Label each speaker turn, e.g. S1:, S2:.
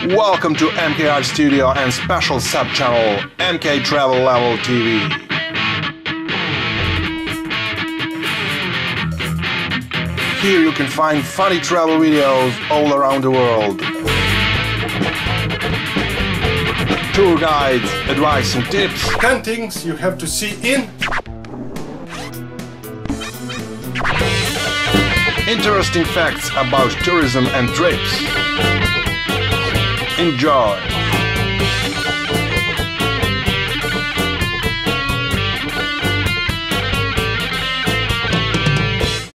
S1: Welcome to MK Art Studio and special sub-channel MK Travel Level TV. Here you can find funny travel videos all around the world. Tour guides, advice and tips.
S2: 10 things you have to see in.
S1: Interesting facts about tourism and trips. Enjoy!